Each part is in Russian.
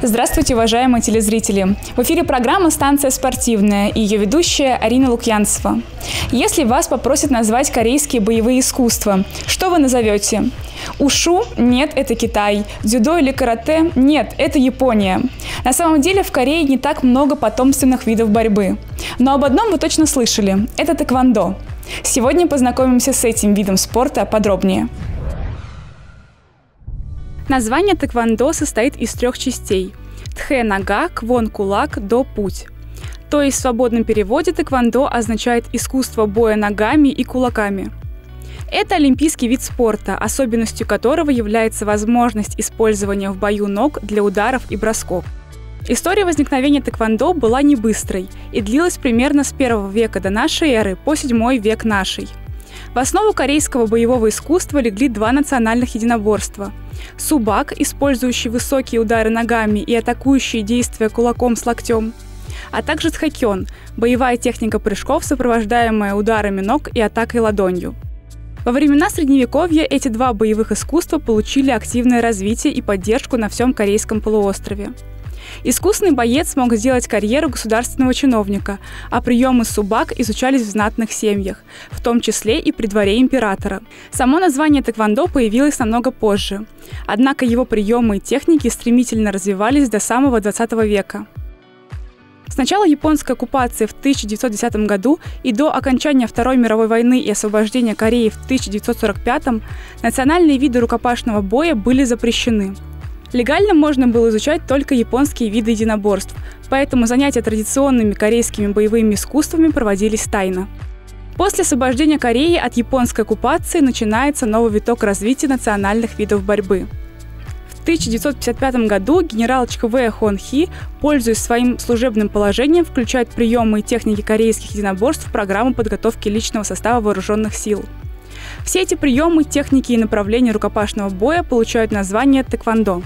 Здравствуйте, уважаемые телезрители! В эфире программа «Станция спортивная» и ее ведущая Арина Лукьянцева. Если вас попросят назвать корейские боевые искусства, что вы назовете? Ушу? Нет, это Китай. Дзюдо или карате? Нет, это Япония. На самом деле в Корее не так много потомственных видов борьбы. Но об одном вы точно слышали – это тэквондо. Сегодня познакомимся с этим видом спорта подробнее. Название тэквондо состоит из 3 частей – тхэ – нога, квон – кулак, до – путь. То есть в свободном переводе тэквондо означает искусство боя ногами и кулаками. Это олимпийский вид спорта, особенностью которого является возможность использования в бою ног для ударов и бросков. История возникновения тэквондо была не быстрой и длилась примерно с 1 века до нашей эры по 7 век нашей. В основу корейского боевого искусства легли 2 национальных единоборства – субак, использующий высокие удары ногами и атакующие действия кулаком с локтем, а также тхэкён – боевая техника прыжков, сопровождаемая ударами ног и атакой ладонью. Во времена Средневековья эти 2 боевых искусства получили активное развитие и поддержку на всем Корейском полуострове. Искусный боец мог сделать карьеру государственного чиновника, а приемы субак изучались в знатных семьях, в том числе и при дворе императора. Само название тэквондо появилось намного позже, однако его приемы и техники стремительно развивались до самого 20 века. С начала японской оккупации в 1910 году и до окончания Второй мировой войны и освобождения Кореи в 1945 национальные виды рукопашного боя были запрещены. Легально можно было изучать только японские виды единоборств, поэтому занятия традиционными корейскими боевыми искусствами проводились тайно. После освобождения Кореи от японской оккупации начинается новый виток развития национальных видов борьбы. В 1955 году генерал ЧХВ Хон Хи, пользуясь своим служебным положением, включает приемы и техники корейских единоборств в программу подготовки личного состава вооруженных сил. Все эти приемы, техники и направления рукопашного боя получают название тэквондо.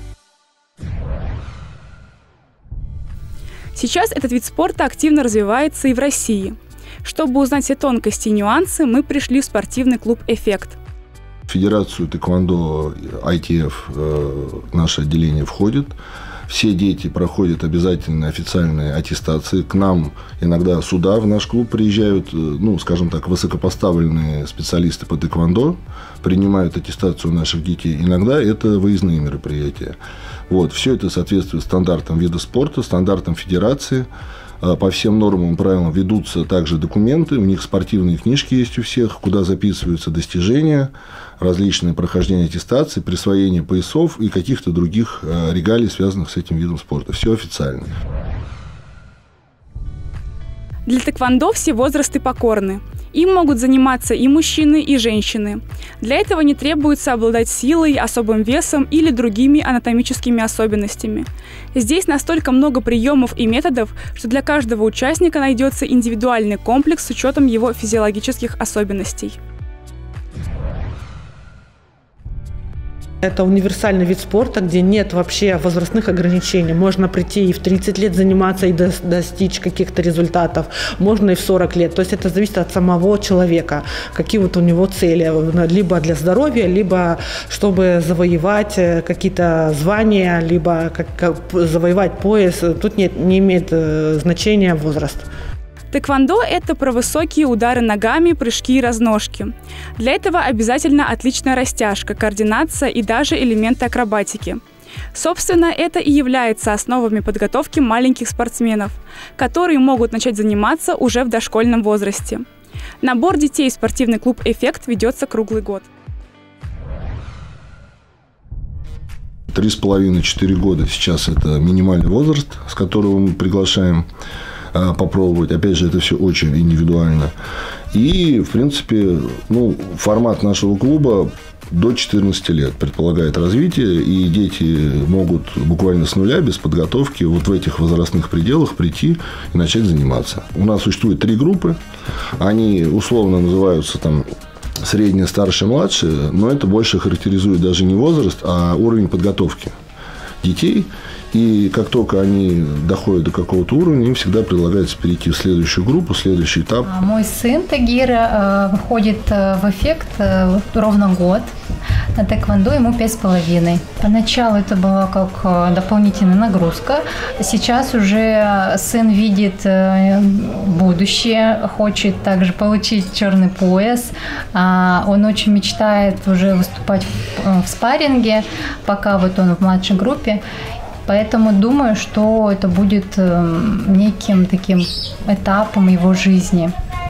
Сейчас этот вид спорта активно развивается и в России. Чтобы узнать все тонкости и нюансы, мы пришли в спортивный клуб «Эффект». В Федерацию тэквондо ITF наше отделение входит. Все дети проходят обязательные официальные аттестации. К нам иногда сюда, в наш клуб, приезжают, скажем так, высокопоставленные специалисты по тэквондо, принимают аттестацию наших детей. Иногда это выездные мероприятия. Все это соответствует стандартам вида спорта, стандартам федерации. По всем нормам и правилам ведутся также документы, у них спортивные книжки есть у всех, куда записываются достижения, различные прохождения аттестации, присвоение поясов и каких-то других регалий, связанных с этим видом спорта. Все официально. Для тэквондо все возрасты покорны. Им могут заниматься и мужчины, и женщины. Для этого не требуется обладать силой, особым весом или другими анатомическими особенностями. Здесь настолько много приемов и методов, что для каждого участника найдется индивидуальный комплекс с учетом его физиологических особенностей. Это универсальный вид спорта, где нет вообще возрастных ограничений. Можно прийти и в 30 лет заниматься и достичь каких-то результатов. Можно и в 40 лет. То есть это зависит от самого человека. Какие у него цели. Либо для здоровья, либо чтобы завоевать какие-то звания, либо завоевать пояс. Тут не имеет значения возраст. Тэквондо – это про высокие удары ногами, прыжки и разножки. Для этого обязательно отличная растяжка, координация и даже элементы акробатики. Собственно, это и является основами подготовки маленьких спортсменов, которые могут начать заниматься уже в дошкольном возрасте. Набор детей в спортивный клуб «Эффект» ведется круглый год. 3,5-4 года сейчас это минимальный возраст, с которого мы приглашаем попробовать. Опять же, это все очень индивидуально. И, в принципе, формат нашего клуба до 14 лет предполагает развитие, и дети могут буквально с нуля, без подготовки, в этих возрастных пределах прийти и начать заниматься. У нас существует 3 группы. Они условно называются средняя, старшая, младшая, но это больше характеризует даже не возраст, а уровень подготовки детей. И как только они доходят до какого-то уровня, им всегда предлагается перейти в следующую группу, следующий этап. Мой сын Тагир ходит в «Эффект» ровно год. на тэквондо ему 5,5. Поначалу это была как дополнительная нагрузка. Сейчас уже сын видит будущее, хочет также получить черный пояс. Он очень мечтает уже выступать в спарринге, пока вот он в младшей группе. Поэтому думаю, что это будет неким таким этапом его жизни.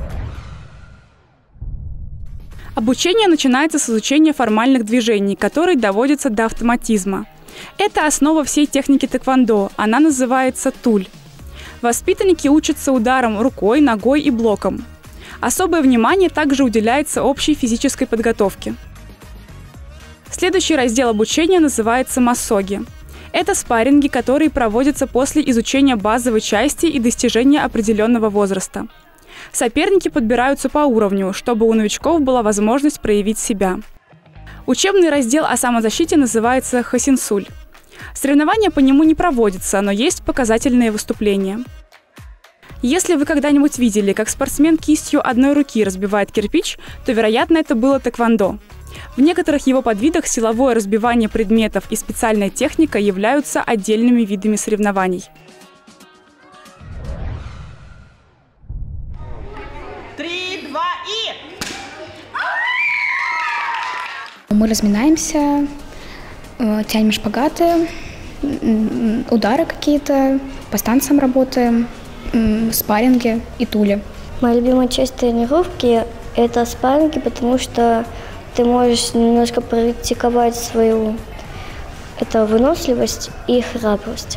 Обучение начинается с изучения формальных движений, которые доводятся до автоматизма. Это основа всей техники тэквондо, она называется туль. Воспитанники учатся ударом рукой, ногой и блоком. Особое внимание также уделяется общей физической подготовке. Следующий раздел обучения называется массоги. Это спарринги, которые проводятся после изучения базовой части и достижения определенного возраста. Соперники подбираются по уровню, чтобы у новичков была возможность проявить себя. Учебный раздел о самозащите называется хасинсуль. Соревнования по нему не проводятся, но есть показательные выступления. Если вы когда-нибудь видели, как спортсмен кистью одной руки разбивает кирпич, то, вероятно, это было тэквондо. В некоторых его подвидах силовое разбивание предметов и специальная техника являются отдельными видами соревнований. 3, 2 и... Мы разминаемся, тянем шпагаты, удары какие-то, по станциям работаем, спарринги и тули. Моя любимая часть тренировки – это спарринги, потому что ты можешь немножко практиковать свою выносливость и храбрость.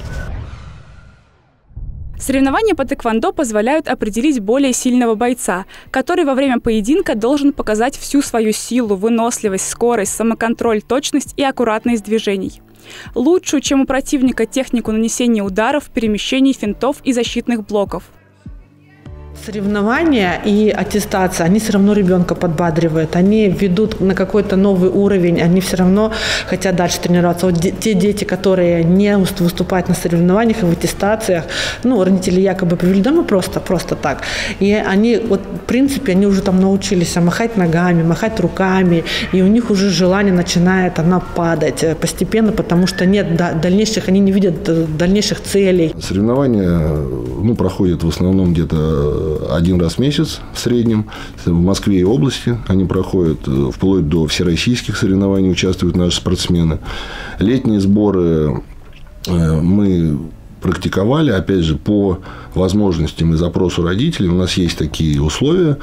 Соревнования по тэквондо позволяют определить более сильного бойца, который во время поединка должен показать всю свою силу, выносливость, скорость, самоконтроль, точность и аккуратность движений. Лучшую, чем у противника, технику нанесения ударов, перемещений, финтов и защитных блоков. Соревнования и аттестация, они все равно ребенка подбадривают, они ведут на какой-то новый уровень, они все равно хотят дальше тренироваться. Вот те дети, которые не выступают на соревнованиях и в аттестациях, родители якобы повели дома просто так. И они, в принципе, они уже там научились махать ногами, махать руками, и у них уже желание начинает падать постепенно, потому что нет дальнейших, они не видят дальнейших целей. Соревнования, проходят в основном где-то один раз в месяц в среднем. В Москве и области они проходят, вплоть до всероссийских соревнований участвуют наши спортсмены. Летние сборы мы практиковали, опять же, по возможностям и запросу родителей. У нас есть такие условия.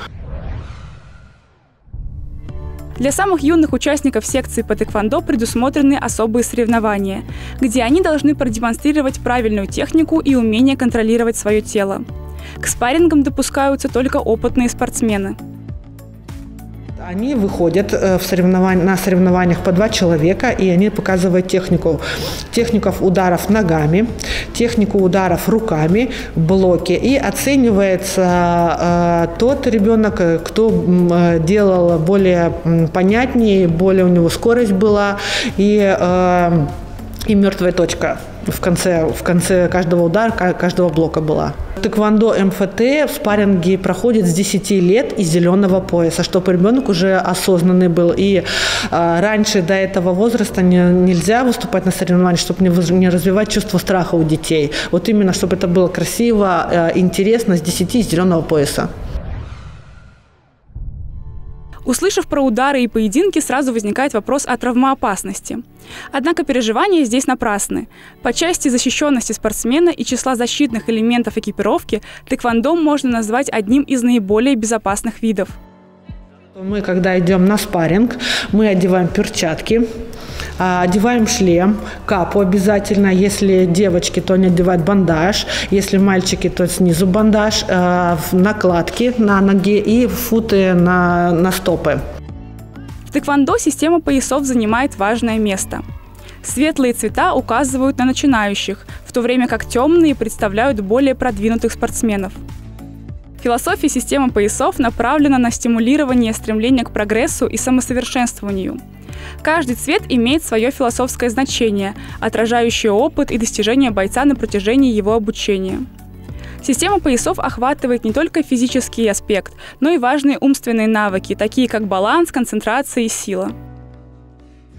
Для самых юных участников секции по тэквондо предусмотрены особые соревнования, где они должны продемонстрировать правильную технику и умение контролировать свое тело. К спаррингам допускаются только опытные спортсмены. Они выходят на соревнованиях по 2 человека, и они показывают технику. Техников ударов ногами, технику ударов руками, блоки. И оценивается тот ребенок, кто делал более понятнее, более у него скорость была и мертвая точка. В конце каждого удара, каждого блока была. Тэквондо МФТ в спарринге проходит с 10 лет и зеленого пояса, чтобы ребенок уже осознанный был. И раньше до этого возраста нельзя выступать на соревнованиях, чтобы не развивать чувство страха у детей. Вот именно, чтобы это было красиво, интересно, с 10 и зеленого пояса. Услышав про удары и поединки, сразу возникает вопрос о травмоопасности. Однако переживания здесь напрасны. По части защищенности спортсмена и числа защитных элементов экипировки тэквондо можно назвать одним из наиболее безопасных видов. Мы, когда идем на спарринг, мы одеваем перчатки, одеваем шлем, капу обязательно. Если девочки, то они одевают бандаж. Если мальчики, то снизу бандаж, накладки на ноге и футы на стопы. В тэквондо система поясов занимает важное место. Светлые цвета указывают на начинающих, в то время как темные представляют более продвинутых спортсменов. Философия системы поясов направлена на стимулирование стремления к прогрессу и самосовершенствованию. Каждый цвет имеет свое философское значение, отражающее опыт и достижения бойца на протяжении его обучения. Система поясов охватывает не только физический аспект, но и важные умственные навыки, такие как баланс, концентрация и сила.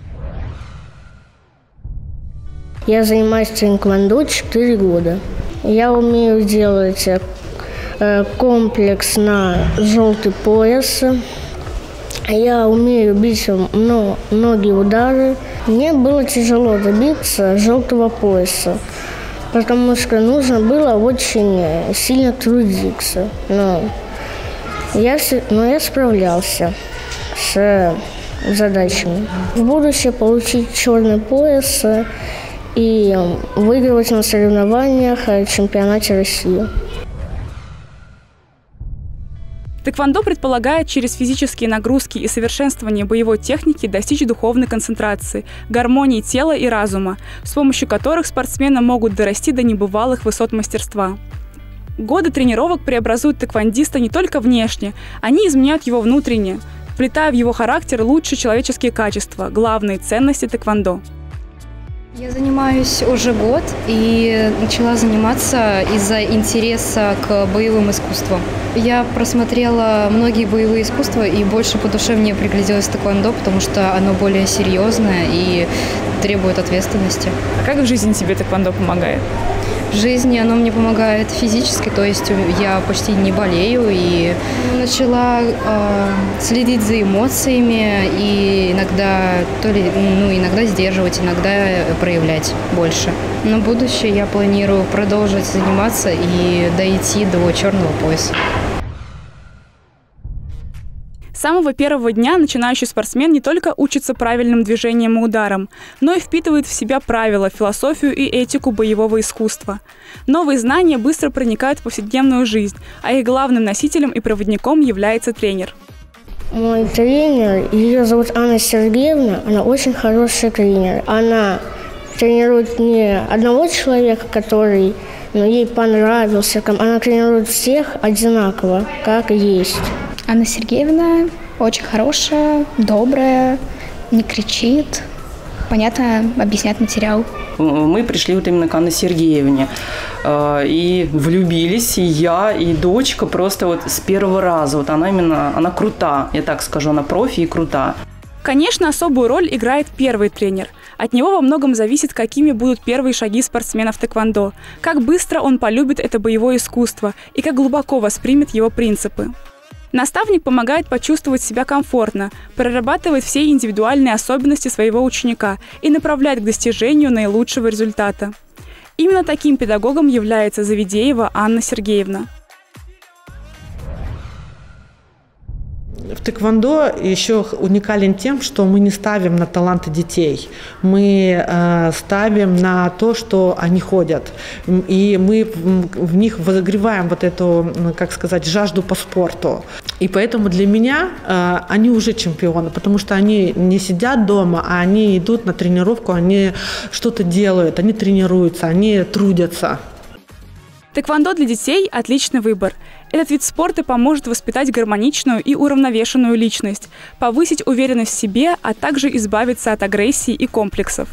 Я занимаюсь тэквондо 4 года. Я умею делать комплекс на желтый пояс. Я умею бить многие удары. Мне было тяжело добиться желтого пояса, потому что нужно было очень сильно трудиться. Но я справлялся с задачами. В будущем получить черный пояс и выигрывать на соревнованиях в чемпионате России. Тэквондо предполагает через физические нагрузки и совершенствование боевой техники достичь духовной концентрации, гармонии тела и разума, с помощью которых спортсмены могут дорасти до небывалых высот мастерства. Годы тренировок преобразуют тэквондиста не только внешне, они изменяют его внутренне, вплетая в его характер лучшие человеческие качества, главные ценности тэквондо. Я занимаюсь уже год и начала заниматься из-за интереса к боевым искусствам. Я просмотрела многие боевые искусства и больше по душе мне пригляделось тэквондо, потому что оно более серьезное и требует ответственности. А как в жизни тебе тэквондо помогает? В жизни оно мне помогает физически, то есть я почти не болею и начала следить за эмоциями и иногда сдерживать, иногда проявлять больше. На будущее я планирую продолжить заниматься и дойти до черного пояса. С самого первого дня начинающий спортсмен не только учится правильным движениям и ударам, но и впитывает в себя правила, философию и этику боевого искусства. Новые знания быстро проникают в повседневную жизнь, а их главным носителем и проводником является тренер. Мой тренер, ее зовут Анна Сергеевна, она очень хороший тренер. Она тренирует не одного человека, который ей понравился, она тренирует всех одинаково, как есть. Анна Сергеевна очень хорошая, добрая, не кричит, понятно объясняет материал. Мы пришли вот именно к Анне Сергеевне и влюбились, и я, и дочка просто вот с первого раза. Вот она крута, я так скажу, она профи и крута. Конечно, особую роль играет первый тренер. От него во многом зависит, какими будут первые шаги спортсмена в тэквондо, как быстро он полюбит это боевое искусство и как глубоко воспримет его принципы. Наставник помогает почувствовать себя комфортно, прорабатывает все индивидуальные особенности своего ученика и направляет к достижению наилучшего результата. Именно таким педагогом является Завидеева Анна Сергеевна. В тэквондо еще уникален тем, что мы не ставим на таланты детей. Мы ставим на то, что они ходят. И мы в них возогреваем вот эту, как сказать, жажду по спорту. И поэтому для меня они уже чемпионы, потому что они не сидят дома, а они идут на тренировку, они что-то делают, они тренируются, они трудятся. Тэквондо для детей – отличный выбор. Этот вид спорта поможет воспитать гармоничную и уравновешенную личность, повысить уверенность в себе, а также избавиться от агрессии и комплексов.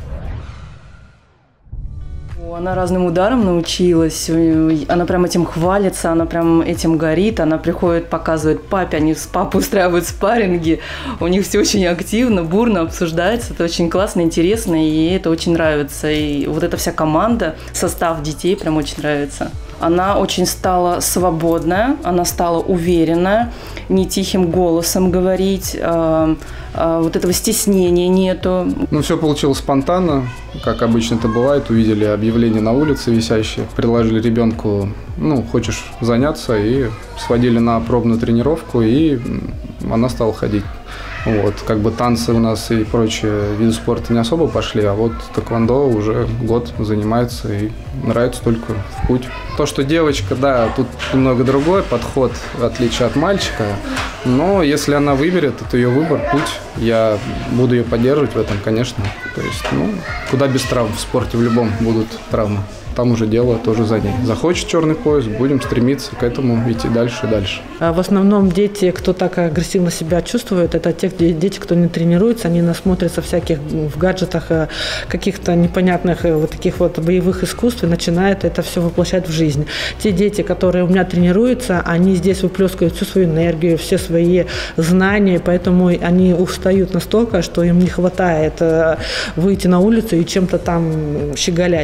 Она разным ударам научилась, она прям этим хвалится, она прям этим горит, она приходит, показывает папе, они с папой устраивают спарринги, у них все очень активно, бурно обсуждается, это очень классно, интересно, и ей это очень нравится. И вот эта вся команда, состав детей прям очень нравится. Она очень стала свободная, она стала уверенная, не тихим голосом говорить, вот этого стеснения нету. Ну, все получилось спонтанно, как обычно это бывает. Увидели объявление на улице висящее, предложили ребенку, хочешь заняться, и сводили на пробную тренировку, и она стала ходить. Вот, как бы танцы у нас и прочие виды спорта не особо пошли, а вот тэквондо уже год занимается и нравится только в путь. То, что девочка, да, тут немного другой подход, в отличие от мальчика, но если она выберет, это ее выбор, путь, я буду ее поддерживать в этом, конечно. То есть, куда без травм, в спорте в любом будут травмы. Там уже дело тоже за ней. Захочет черный пояс, будем стремиться к этому, идти дальше и дальше. В основном дети, кто так агрессивно себя чувствует, это те дети, кто не тренируется, они насмотрятся всяких в гаджетах, каких-то непонятных вот таких вот боевых искусств и начинают это все воплощать в жизнь. жизнь. Те дети, которые у меня тренируются, они здесь выплескивают всю свою энергию, все свои знания, поэтому они устают настолько, что им не хватает выйти на улицу и чем-то там щеголять.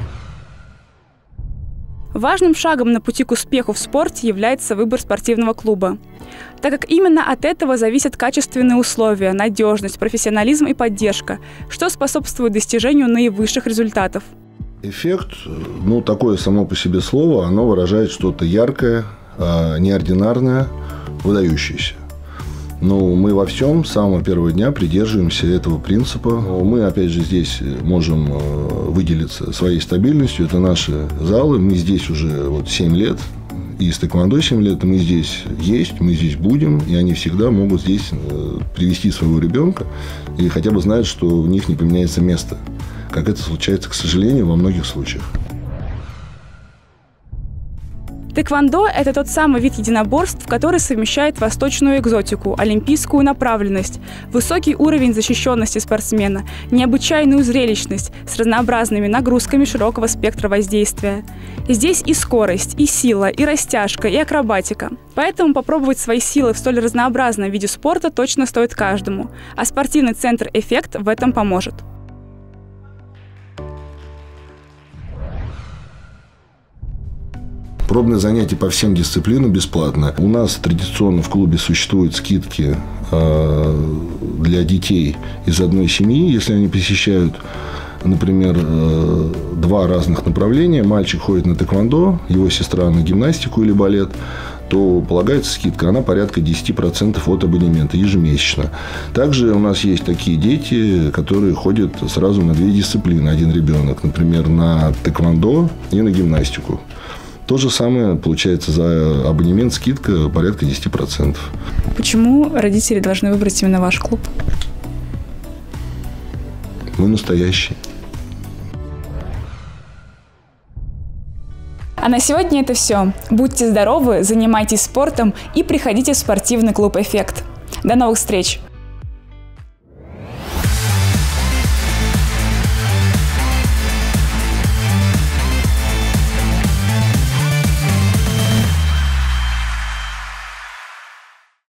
Важным шагом на пути к успеху в спорте является выбор спортивного клуба, так как именно от этого зависят качественные условия, надежность, профессионализм и поддержка, что способствует достижению наивысших результатов. Эффект, такое само по себе слово, оно выражает что-то яркое, неординарное, выдающееся. Мы во всем с самого первого дня придерживаемся этого принципа. Мы, опять же, здесь можем выделиться своей стабильностью. Это наши залы. Мы здесь уже 7 лет. И с тэквондо 7 лет. Мы здесь есть, мы здесь будем. И они всегда могут здесь привести своего ребенка. И хотя бы знают, что у них не поменяется место. Как это случается, к сожалению, во многих случаях. Тэквондо – это тот самый вид единоборств, который совмещает восточную экзотику, олимпийскую направленность, высокий уровень защищенности спортсмена, необычайную зрелищность с разнообразными нагрузками широкого спектра воздействия. Здесь и скорость, и сила, и растяжка, и акробатика. Поэтому попробовать свои силы в столь разнообразном виде спорта точно стоит каждому, а спортивный центр «Эффект» в этом поможет. Пробные занятия по всем дисциплинам бесплатно. У нас традиционно в клубе существуют скидки для детей из одной семьи, если они посещают, например, 2 разных направления. Мальчик ходит на тэквондо, его сестра на гимнастику или балет, то полагается скидка, она порядка 10% от абонемента ежемесячно. Также у нас есть такие дети, которые ходят сразу на 2 дисциплины. Один ребенок, например, на тэквондо и на гимнастику. То же самое получается за абонемент скидка порядка 10%. Почему родители должны выбрать именно ваш клуб? Мы настоящие. А на сегодня это все. Будьте здоровы, занимайтесь спортом и приходите в спортивный клуб «Эффект». До новых встреч!